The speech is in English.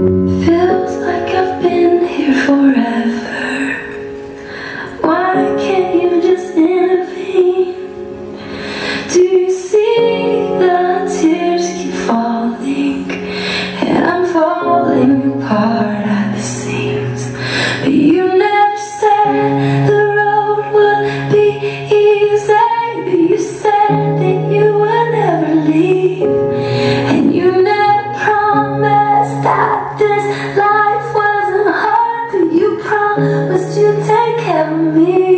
Feels like I've been here forever. Why can't you just intervene? Do you see the tears keep falling, and I'm falling apart at the seams? But you never said the road would be easy. But you said that you would never leave, and you never promised that this life wasn't hard. But you promised you'd take care of me.